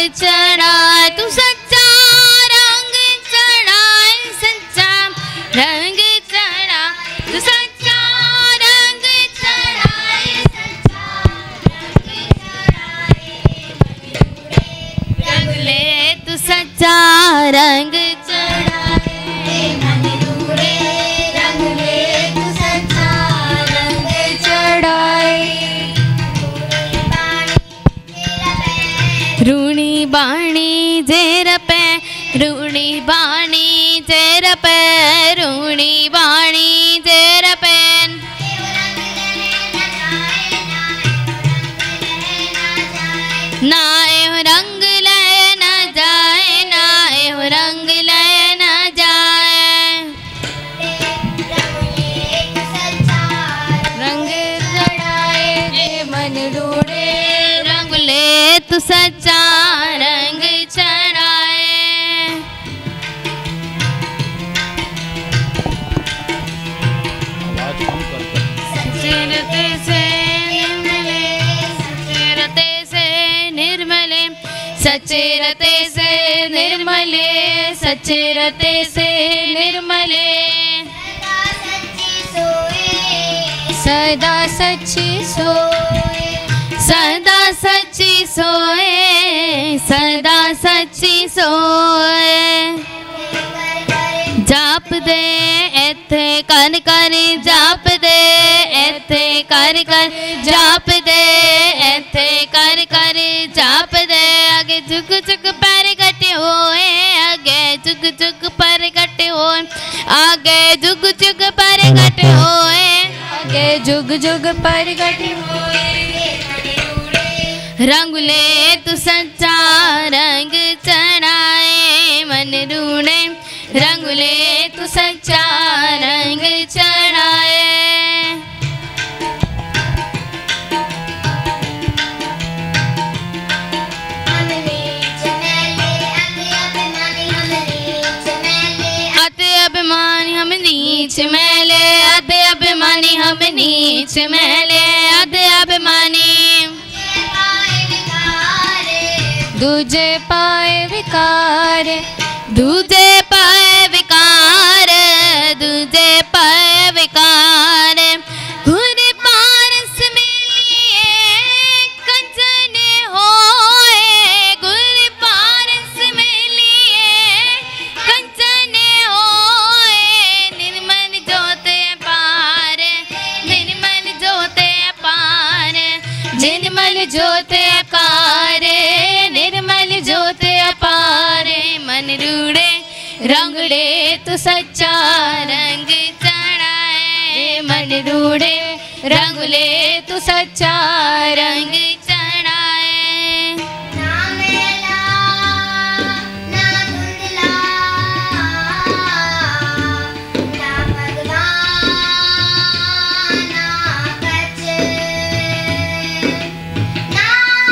चढ़ाए, तू सच्चा रंग चढ़ाए, सच्चा रंग चढ़ा, तू सच्चा रंग चढ़ाए, सच्चा रंग चढ़ाए, रंग ले तू सच्चा रंग चढ़ाए, मन रूड़े रंग ले तू सच्चा रंग चढ़ाए। रूणी बाणी जेर पे, रूणी बाणी जेर पे, रूणी बाणी जेर पे, नाए हो रंग ले ना जाए, नाए हो रंग ले ना जाए, रंग चढ़ाए मन रूड़े रंग ले तू सच्चा रंग चढ़ाए। सचेरते से निर्मले, सचेरते से निर्मले, सचेरते से निर्मले, सचेरते से निर्मले, सदा सच्ची सोए, सदा सच्ची सोए, सदा सच्ची सोए, जाप दे एथे कर कर, जाप दे एथे कर कर, जाप दे एथे कर कर, जाप दे आगे झुक झुक पैर कटे होए, आगे झुक झुक पैर कटे होए, आगे झुक झुक पैर कटे होए, आगे झुक झुक पैर कटे होए, रंग ले तू सच्चा रंग चढ़ाए, मन रूड़े रंग ले तू सच्चा रंग चढ़ाए। अति अभिमानी हम नीच मैले, अति अभिमानी हम नीच मैले, अति अभिमानी दूजे पाए विकार, दूजे पाए विकार, दूजे पाए विकार, घुर पारस मिलिए कंचन होए, घुर पारस मिलिए कंचन होए, निर्मल जोते पार, निर्मल जोते पार, निर्मल जोते पार, निर्मल जोते अपार, मन रूड़े रंग ले तू सच्चा रंग चढ़ाए, मन रूड़े रंग ले तू सच्चा रंग चढ़ाए। ना मेला ना धुंधला, ना भगवान ना कच, ना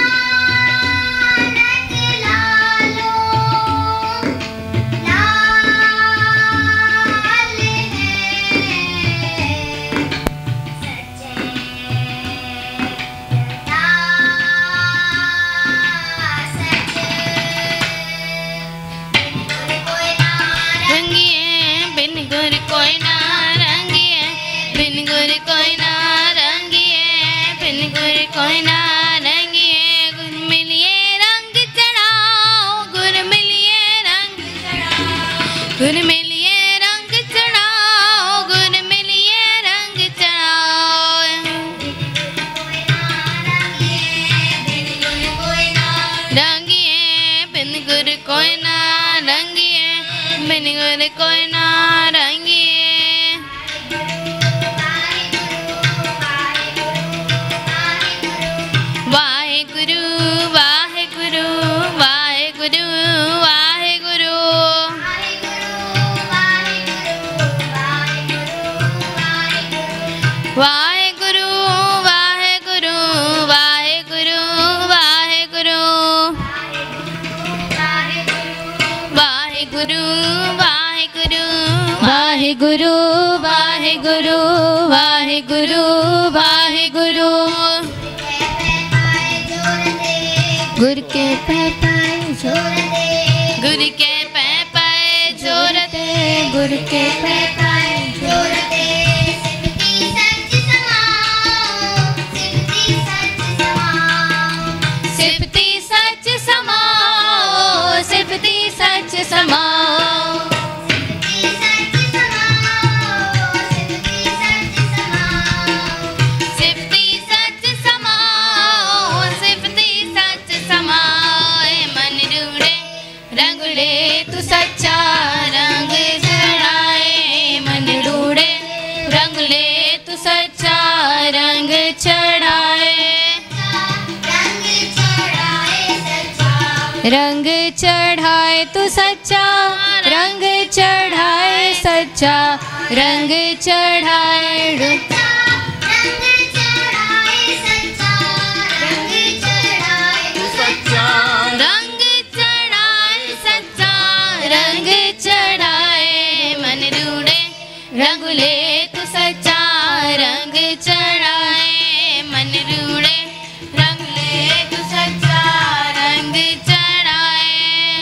कोई ना रंगिए, गुर मिलिए रंग चढ़ाओ, गुर मिलिए रंग चढ़ाओ, गुर मिलिए रंग चढ़ाओ, गुर मिलिए रंग चढ़ाओ, रंगिए बिन गुर कोई ना रंगिए, बिन गुर कोई ना रंगिए। वाहेगुरु वाहेगुरु वाहेगुरु वाहेगुरु वाहेगुरु वाहेगुरु वाहेगुरु वाहेगुरु वाहेगुरु वाहेगुरु गुर के पाए छोड़ दे, गुरु के पै पाए छोड़ दे, गुरु के पै पाए छोड़ दे। सिफती सच समाओ, सिफती सच समाओ, सिफती सच समाओ, सिफती सच समाओ। मन रूड़े रंगड़े तू सच्चा रंग चढ़ाए, मन रूड़े रंगले तू सच्चा रंग चढ़ाए, रंग चढ़ाए तू सच्चा रंग चढ़ाए, सच्चा रंग चढ़ाए, रंग चढ़ाए सच्चा रंग चढ़ाए तू सच्चा, रंग चढ़ाए सच्चा रंग चढ़ाए। मन रूड़े रंगले तू सच्चा रंग चढ़ाए, मन रूड़े रंगले तू सच्चा रंग चढ़ाए,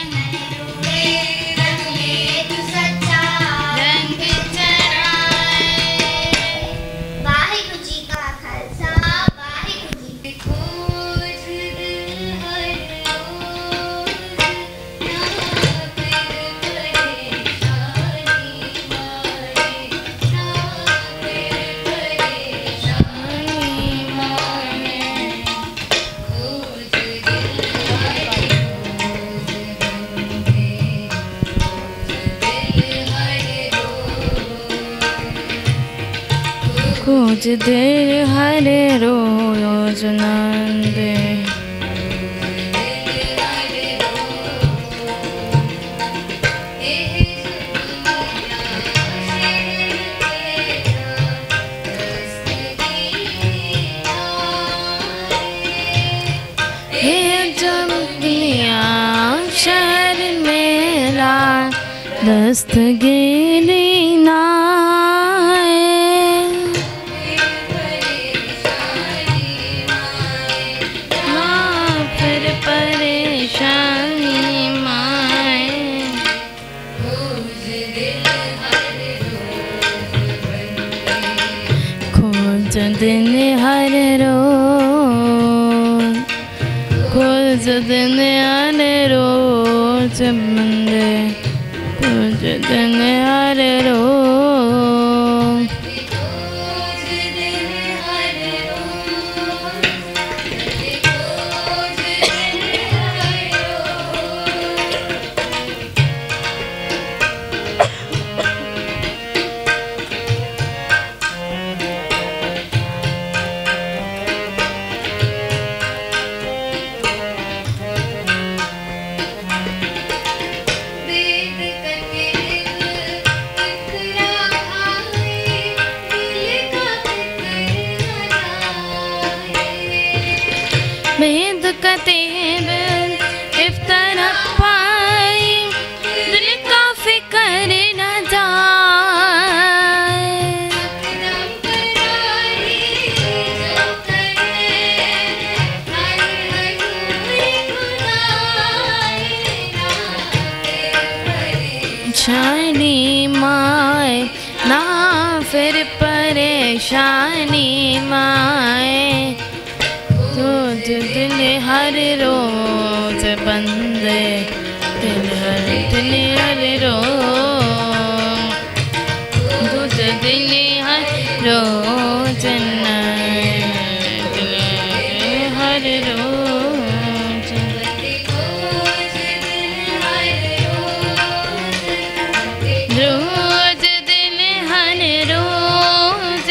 रंगले तू सच्चा रंग चढ़ाए। वाहिगुरु जी का खालसा, वाहिगुरु जी की खोज दिल हर रोज, ना फिर परेशानी मारे, ना फिर परेशानी मारे, खोज दिल हर रोज, खोज दिल हर रोज, खोज दिल हर रोज नंद, हे जब दुनिया शहर मेरा दस्तगिरी ना फिर परेशानी माए, खोज दिन हर रोज, खोज दिन हर रोज बंदे, खोज दिन हर रोज, वेद कतेब इफ्तार पाई, दिल का फिकर न जाए, शानी माए ना फिर परेशानी माए, रोज दिल हर रोज बंदे, दिल हर रोज, रोज दिल हर रोज नए, दिल हर रोज, रोज दिल हर रोज,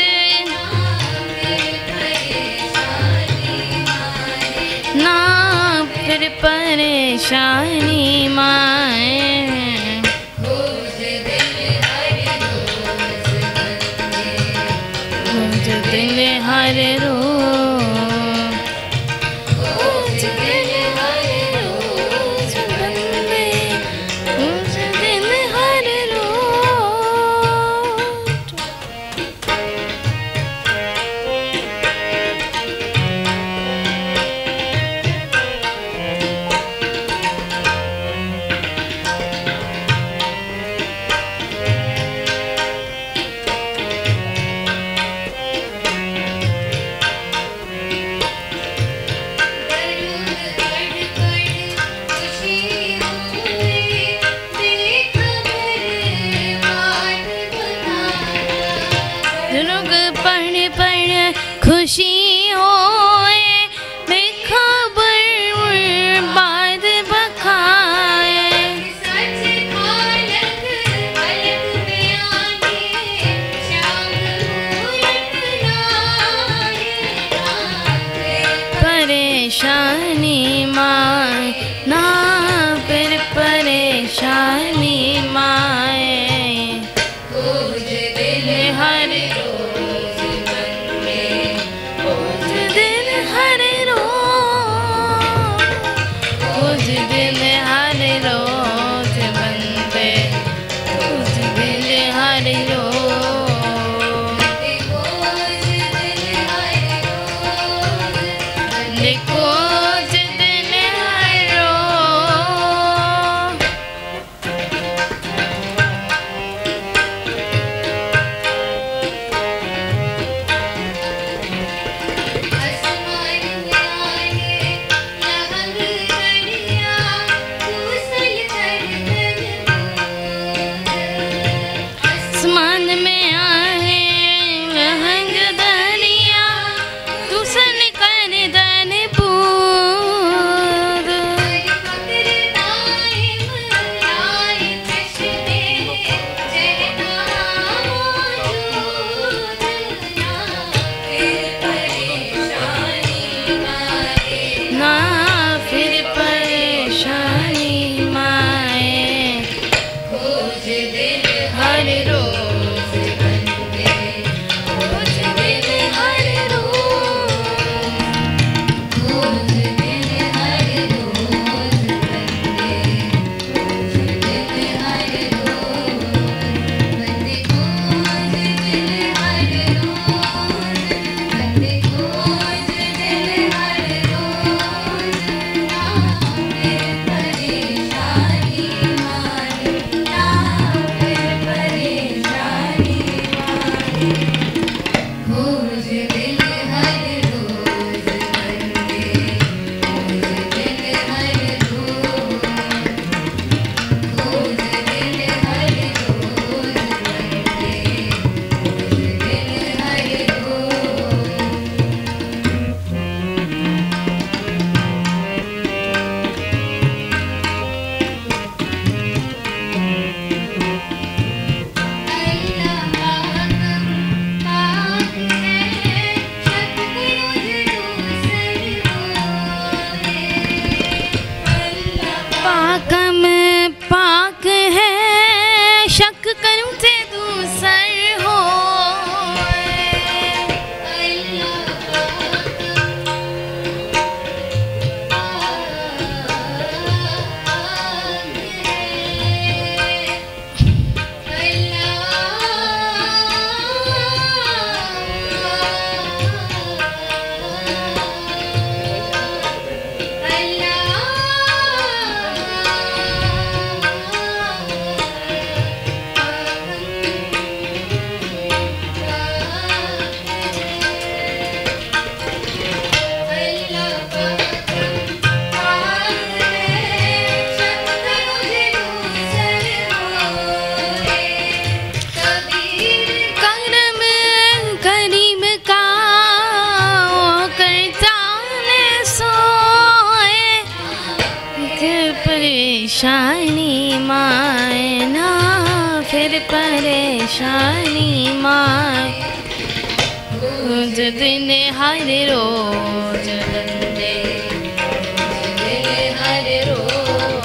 ना फिर परेशानी माए, रोज दिल हर रोज, रोज दिल हर रोज बंदे, रोज दिल हर रोज। परेशानी माए, ना फिर परेशानी माए। खोज दिल हर रोज बंदे, खोज दिल हर रोज, खोज दिल हर रोज बंदे, खोज दिल हर रोज। खोज दिल हर रोज। आसमान में आहे लहंग दरिया, तुसन कर दन पूर। ना फिर परेशानी माए। खोज दिल हर रोज बंदे, खोज दिल हर रोज, खोज दिल हर रोज बंदे, खोज दिल हर रोज बंदे, खोज दिल हर रोज बंदे, खोज दिल हर रोज। ना फिर परेशानी मारे, ना फिर परेशानी मारे। खोज दिल हर रोज बंदे, खोज दिल हर रोज, खोज दिल हर रोज बंदे, खोज दिल हर पाक में पाक है, शक करूं से दूसर हो। करम करीम का होकर जाने सोए। फिर परेशानी माए, ना फिर परेशानी माए। खोज दिन हर रोज बंदे, खोज दिल हर रोज,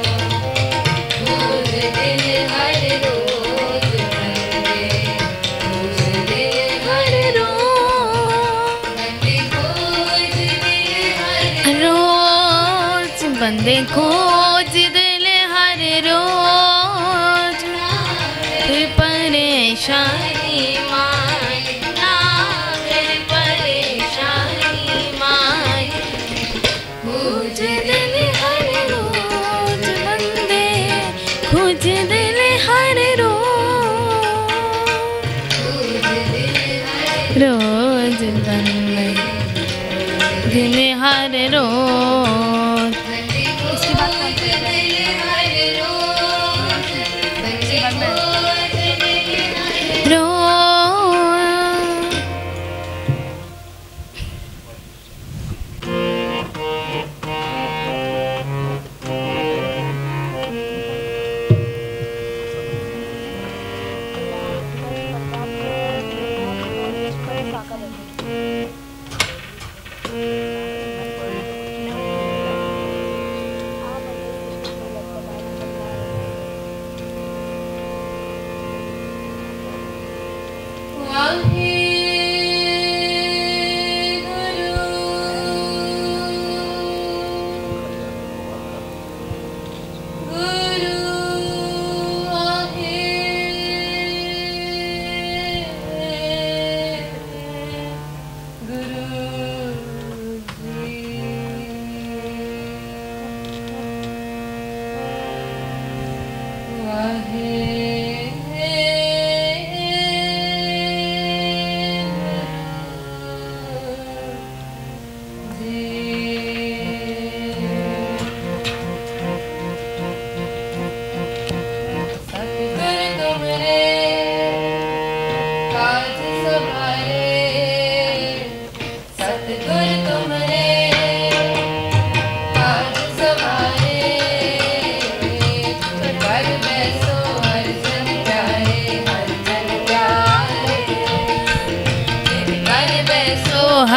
खोज दिल हर रोज बंदे, खोज दिल हर रोज बंदे, खोज दिल हर रोज बंदे, खोज दिल हर रोज। फिर परेशानी माए, ना फिर परेशानी माए। खोज दिल हर रोज बंदे, खोज दिल हर रोज, रोज बंदे दिल हर रोज। इसके बाद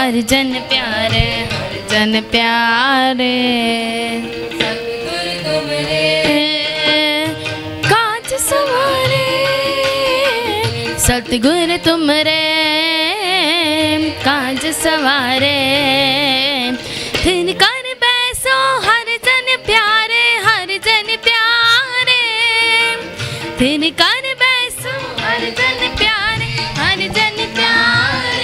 हर जन प्यारे, हर जन प्यारे। सतगुरु तुमरे काज सवारे, सतगुरु तुमरे काज सवारे। तिनकर बैसो हर जन प्यारे, हर जन प्यारे। तिनकर बैसो हर जन प्यारे, हर जन प्यारे।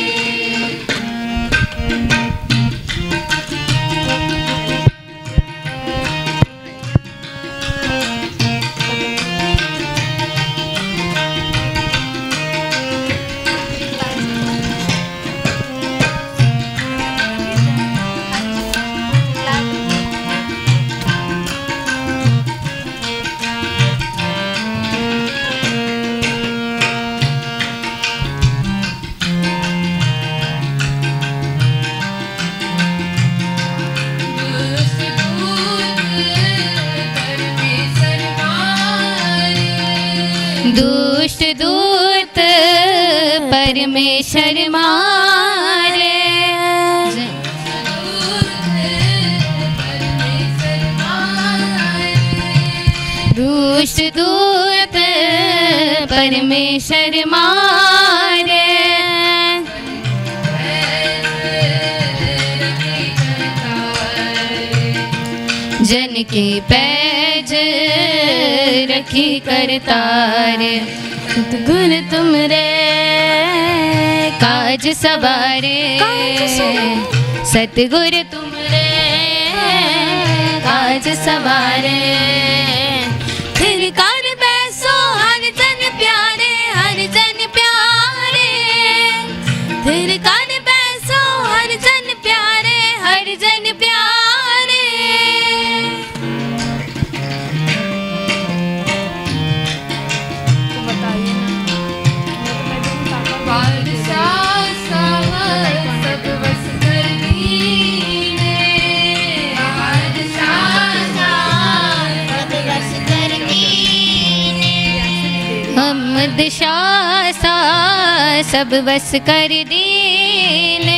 दुष्ट दूत परमेश्वर मारे, दुष्ट दूत परमेश्वर मारे। जन के पैज रखी करतार, सतगुरु तुमरे काज सवारे। सतगुरु तुमरे काज सवारे। तिनकर बैसो हर जन प्यारे, हर जन प्यारे। तिनकर बैसो हर जन प्यारे, हर जन प्यारे। दिशा सा सब बस कर दीने,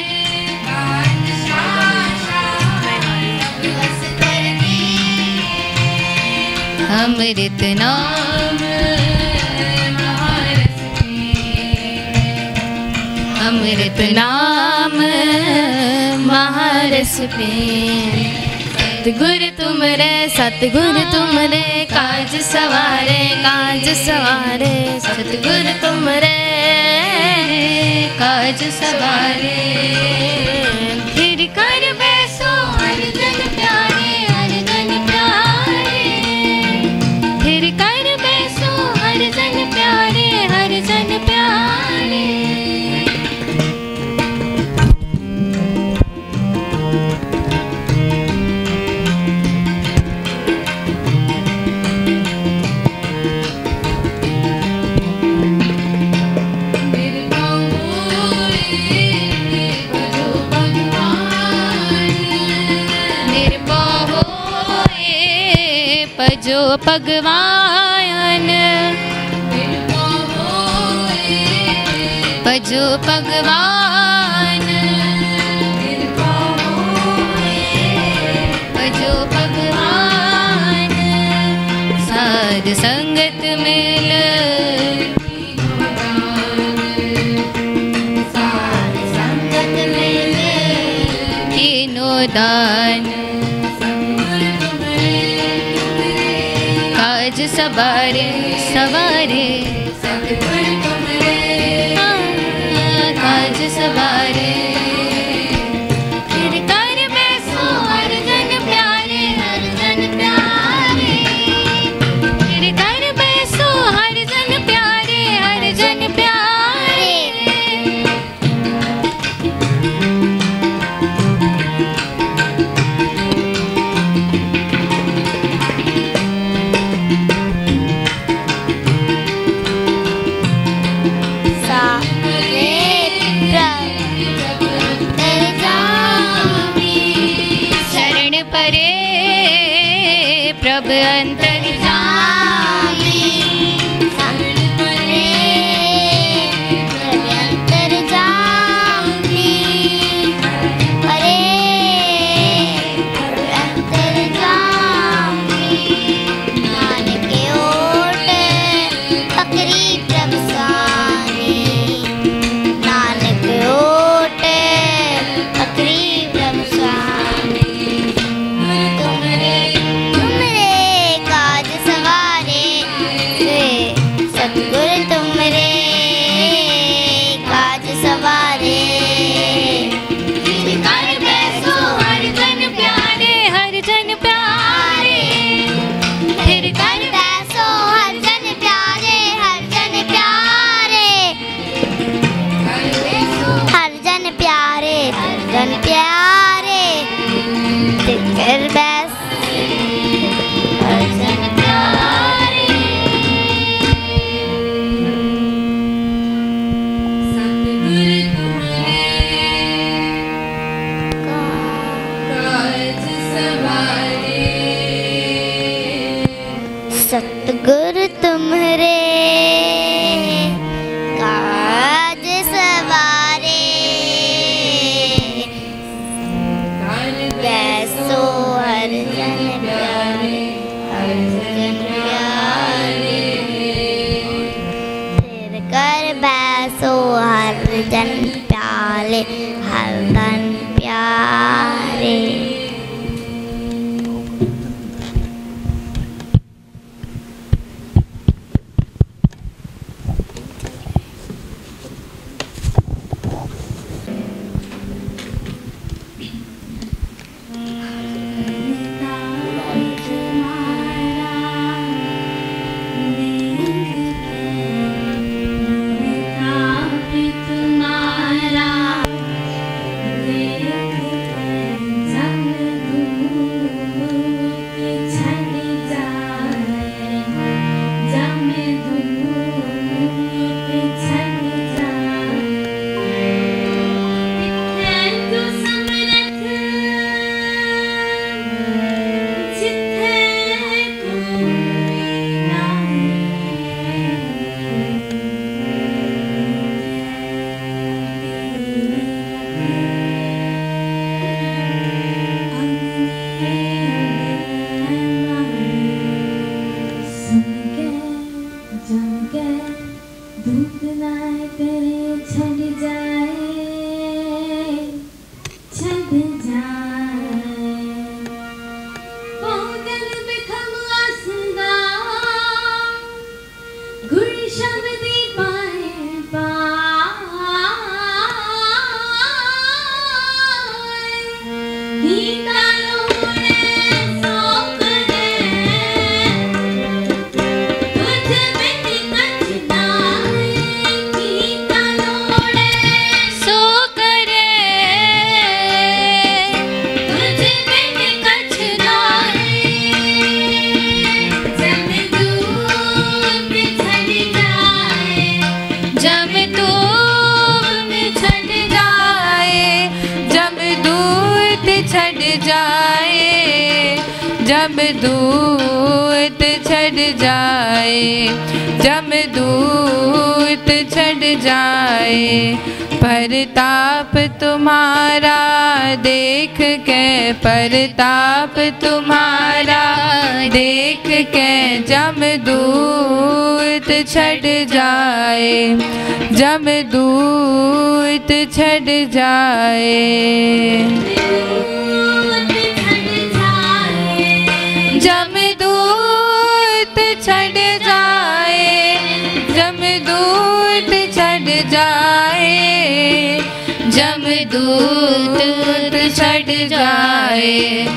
अमृत नाम महारस में, अमृत नाम महारस में। सतगुरु तुमरे, सतगुरु तुमरे काज सवारे, काज सवारे। सतगुरु तुमरे काज सवारे। फिर कर बैसो हर जन प्यारे, हर जन प्यारे। फिर कर बैसो हर जन प्यारे, हर जन प्यारे। जो भगवान, भजो भगवान, भजो भगवान। साध संगत मिल, साध संगत मिल कीनो दान। काज सवारे, सवारे। सतगुरु तुमरे काज सवारे। फिर कर बैसो हर जन प्यारे, हर जन प्यारे। फिर कर बैसो हर जन प्यारे, हर जन प्यारे। प्रभ अंतर जामी, शरण परे प्रभ अंतर जामी। जिकर बैस सतगुरु तुम्हारे काज सवारे बैसो हर जन प्यारे हर जन प्यारे सिर कर बैसो हर जन प्यारे हर जन प्यारे। जमदूत छड़ जाए जमदूत छड़ जाए परताप तुम्हारा देख के परताप तुम्हारा देख के जमदूत छड़ जाए जमदूत छड़ जाए। जमदूत छड़ जाए जमदूत छड़ जाए जमदूत छड़ जाए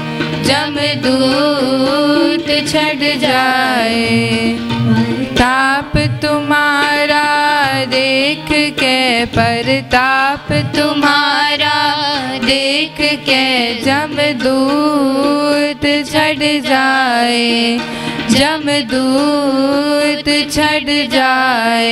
जमदूत छड़ जाए ताप तुम्हारा देख के परताप तुम्हारा देख के जमदूत छड़ जाए जमदूत छड़ जाए।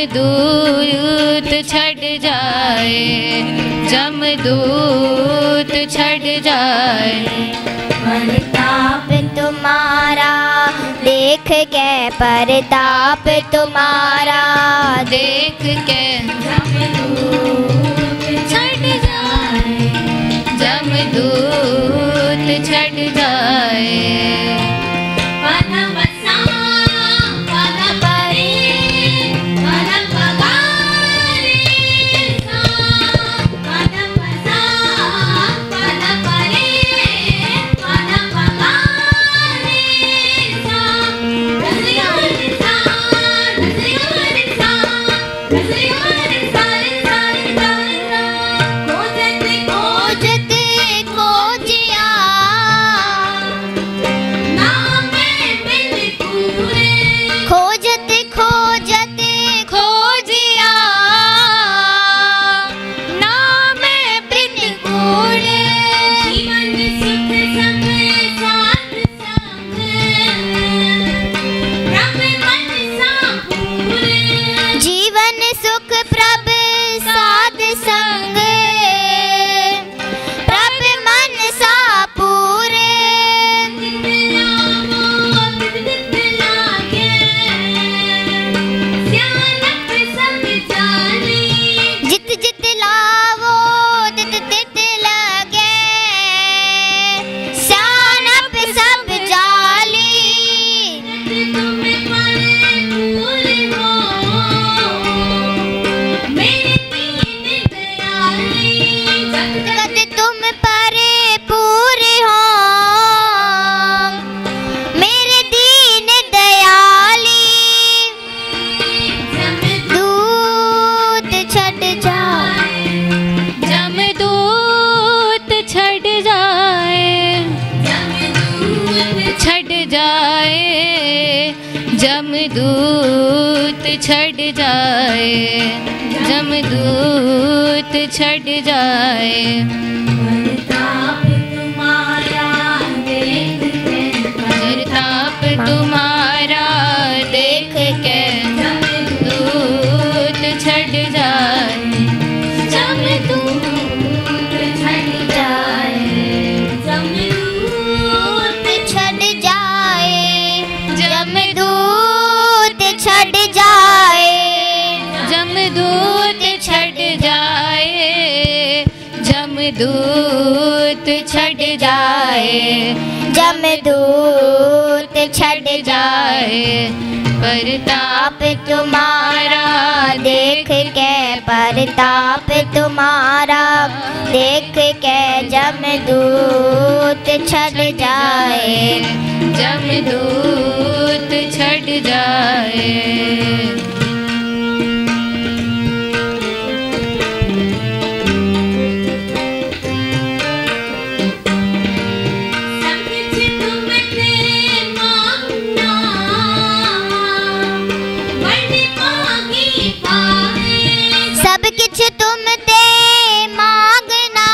जमदूत छड़ जाए जमदूत छड़ जाए। परताप तुम्हारा देख के, परताप तुम्हारा देख के छड़ जाए, जमदूत छड़ जाए। जमदूत छड़ जाए, जमदूत छड़ जाए। परताप तुम्हारा देख के, परताप तुम्हारा देख के जमदूत छड़ जाए, जमदूत छड़ जाए, जमदूत छड़ जाए, जमदूत छड़ जाए, जमदूत छड़ जाए, जमदूत छड़ जाए, जमदूत छड़ जाए। परताप तुम्हारा देख के, परताप तुम्हारा देख के जमदूत छड़ जाए, जमदूत छड़ जाए। सब किछ तुम ते मांगना,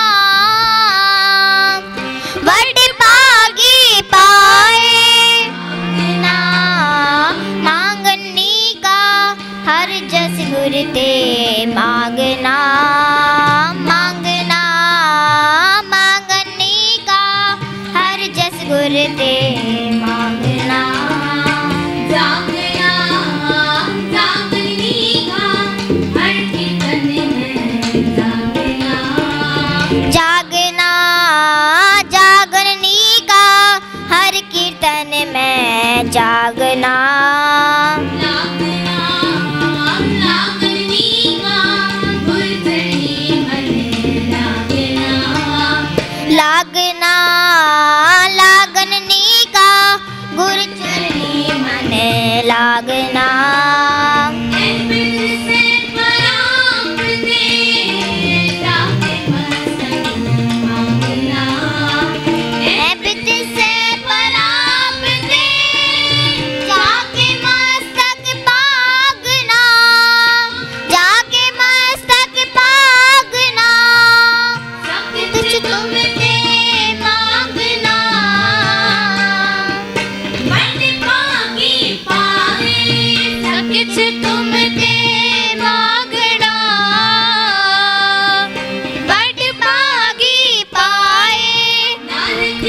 वड पागी पाए। ना मांगनी का हर जस गुर ते मांगना, मांगना मांगनी का हर जस गुर ते मांगना। जागना जागनी का हर कीर्तन में जागना, जागना जागनी का हर कीर्तन में जागना। लागना लागनी का गुर चरणी मन लागना।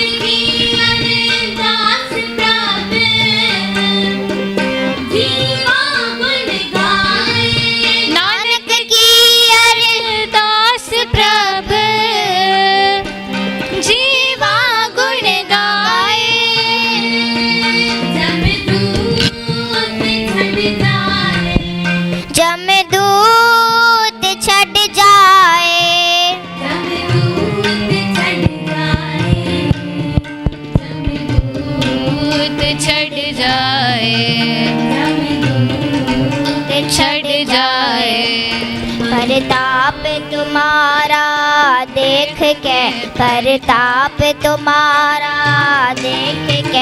परताप तुम्हारा देख के, परताप तुम्हारा देख के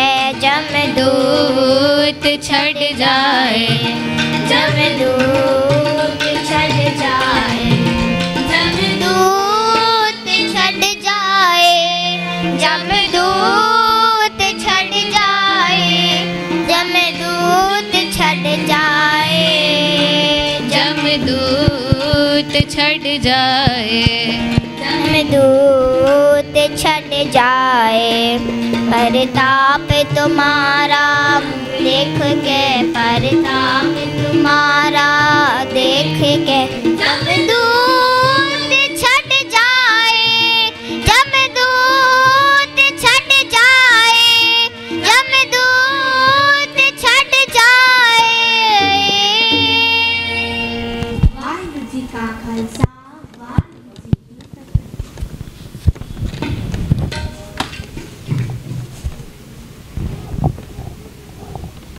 जमदूत छट जाए, जमदूत छट जाए, जमदूत छट जाए, जमदूत छट जाए, जमदूत छट जाए, जमदूत छट जाए, जमदूत छट जाए। परताप तुम्हारा देख के, परताप तुम्हारा देख के